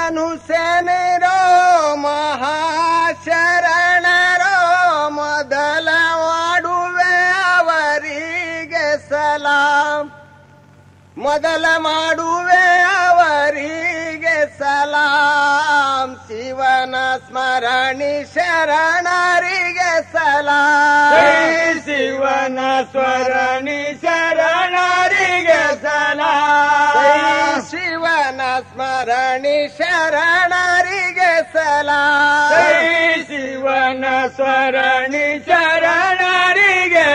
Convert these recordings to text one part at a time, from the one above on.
ಮನುಷ್ಯನಿರೋ ಮಹಾಶರಣರೋ ಮೊದಲ ಮಾಡುವೆ ಅವರಿಗೆ ಸಲಾಂ ಮೊದಲ ಮಾಡುವೆ ಅವರಿಗೆ ಸಲಾಂ ಶಿವನ ಸ್ಮರಣಿ ಶರಣರಿಗೆ ಸಲಾಂ ಶಿವನ ಸ್ಮರಣಿ ಶರಣರಿಗೆ ಸಲಾಂ ಶಿವನ ಸ್ಮರಣಿ ಶರಣರಿಗೆ ಸಲಾಂ ಶಿವನ ಸ್ಮರಣಿ ಶರಣರಿಗೆ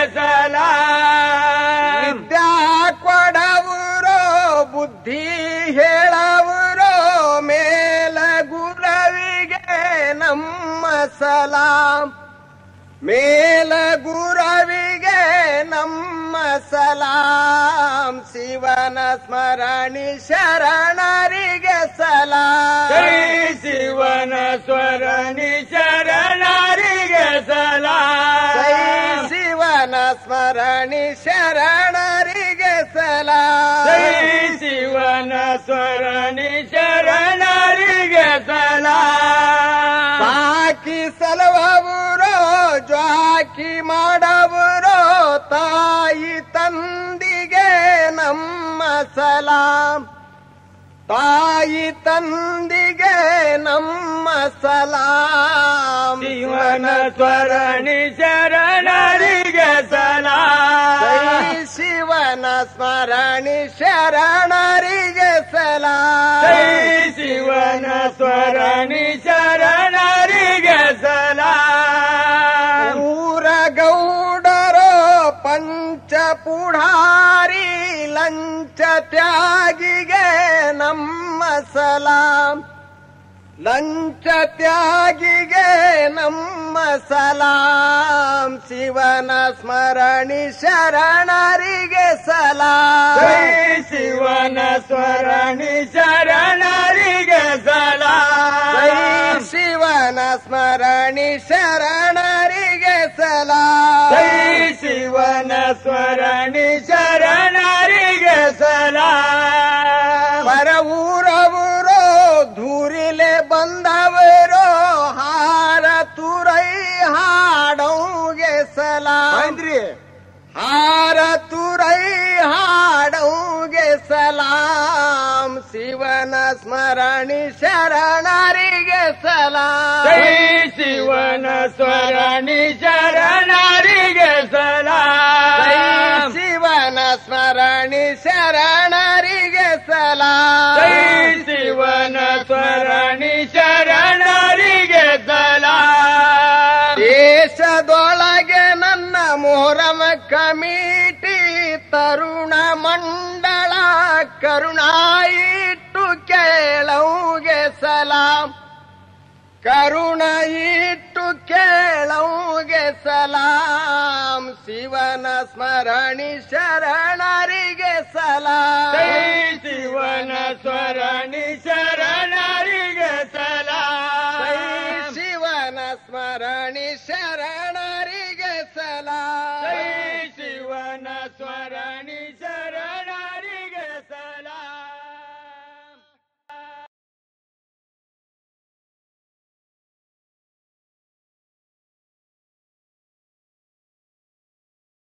ಸಲಾಂ ವಿದ್ಯಾ ಕೊಡವುರೋ ಬುದ್ಧಿ ಹೇಳವುರೋ ಮೇಲ ಗುರವಿಗೆ ನಮ್ಮ ಸಲಾಂ ಮೇಲ ಗುರವಿಗೆ ನಮ್ಮ ಸಲಾಂ ಶಿವನ ಸ್ಮರಣಿ ಶರಣರಿಗೆ ಸಲಾಂ ಶಿವನ ಸ್ಮರಣಿ ಶರಣರಿಗೆ ಸಲಾಂ ಶಿವನ ಸ್ಮರಣಿ ಶರಣರಿಗೆ ಸಲಾಂ ಶಿವನ ಸ್ಮರಣಿ ಶರಣರಿಗೆ ಸಲಾಂ ಸಾಕಿ ಸಲವವುರೋ ಜ್ವಾಕಿ ಮಾಡವುರೋ ತಾಯಿ ತಂದಿಗೆ ನಮ್ಮ ಸಲಾಂ ತಾಯಿ ತಂದಿಗೆ ನಮ್ಮ ಸಲಾಂ ಶಿವನ ಸ್ಮರಣಿ ಶರಣರಿಗೆ ಸಲಾಂ ಶಿವನ ಸ್ಮರಣಿ ಶರಣರಿಗೆ ಸಲಾಂ ಶಿವನ ಸ್ಮರಣಿ ಶರಣರಿಗೆ ಸಲಾಂ ಊರ ಗೌಡರೋ ಪಂಚ ಪುಢಾರಿ ಲಂಚ ತ್ಯಾಗಿಗೆ ನಮ್ಮ ಸಲಾಂ ಲಂಚ ತ್ಯಾಗಿಗೆ ನಮ್ಮ ಸಲಾಂ ಶಿವನ ಸ್ಮರಣಿ ಶರಣರಿಗೆ ಸಲಾಂ ಶಿವನ ಸ್ಮರಣಿ ಶರಣರಿಗೆ ಸಲಾಂ ಶಿವನ ಸ್ಮರಣಿ ಶರಣರಿಗೆ ಸಲಾಂ ಶಿವನ ಸ್ಮರಣಿ ಶರಣರಿಗೆ ಸಲಾಂ ಪರ ಊರವುರೋ ಧೂರಿಲೆ ಬಂದವರೋ ಹಾರ ತುರೈ ಹಾಡೋಗೆ ಸಲಾಂ ಹಾರ ತುರೈ ಹಾಡೋಗೆ ಸಲಾಂ ಶಿವನ ಸ್ಮರಣಿ ಶರಣರಿಗೆ ಸಲಾಂ ಶಿವನ ಸ್ಮರಣಿ ಶರಣರಿಗೆ ಸಲಾಂ ಶಿವನ ಸ್ಮರಣಿ ಶರಣರಿಗೆ ಸಲಾಂ ಶಿವನ ಸ್ಮರಣಿ ಶರಣರಿಗೆ ಸಲಾಂ ದೇಶದೊಳಗೆ ನನ್ನ ಮೊಹರಂ ಕಮಿಟಿ ತರುಣ ಮಂಡಳ ಕರುಣಾ ಇಟ್ಟು ಕೇಳೌಗೆ ಸಲಾಂ ಕರುಣ ಇಟ್ಟು ಕೇಳೌಗೆ ಸಲಾಂ ಶಿವನ ಸ್ಮರಣಿ ಶರಣರಿಗೆ ಸಲಾಂ ಶಿವನ ಸ್ಮರಣಿ ಶರಣರಿಗೆ ಸಲಾಂ